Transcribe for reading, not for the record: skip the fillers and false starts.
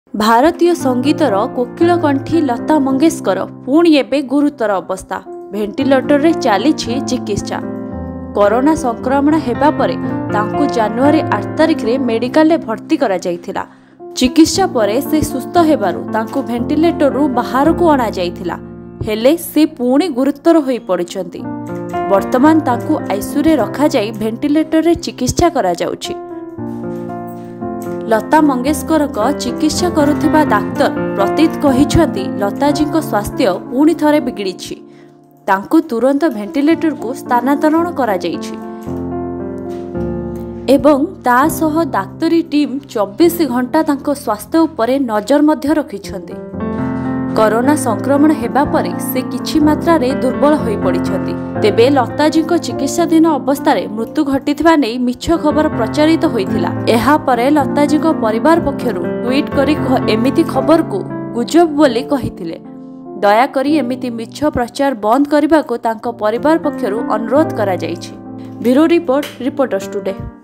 भारतीय संगीतर कोकिल कंठी लता मंगेशकर पुणी एबे गुरुतर अवस्था भेंटिलेटर रे चली चिकित्सा। कोरोना संक्रमण हेबा परे तांकु जनवरी 8 तारिख रे मेडिकल भर्ती करा जायथिला। चिकित्सा परे से सुस्थ हेबारु तांकु भेंटिलेटर रु बाहर को अना जायथिला, हेले से पुणी गुरुतर होई पड़िछंती। वर्तमान तांकु आईसीयू रे रखा जाई भेंटिलेटर रे चिकित्सा करा जाउछि। लता मंगेशकर को चिकित्सा करुथिबा डाक्टर प्रतीत कहिछंती लताजी को स्वास्थ्य पुणी थरे बिगड़ीछि, तांकु तुरंत भेंटिलेटर को स्थानांतरण करा जाइछि एवं ता सह डाक्तरी टीम 24 घंटा तांको स्वास्थ्य उपरे नजर मध्य रखिछंती। कोरोना संक्रमण हेबा परे से किछि मात्रा रे दुर्बल होई पड़िछंती। तेबे लताजी को चिकित्साधीन अवस्था रे मृत्यु घटिथिबा नै मिछ खबर प्रचारित होइथिला। एहा परे लताजी को परिवार पक्षरु ट्वीट करी एमिति खबर को गुजब बोली कहिथिले। दया करी एमिति मिछ प्रचार बंद करबा को तांको परिवार पक्षरु अनुरोध करा जाइछि। Bureau report, reporters today.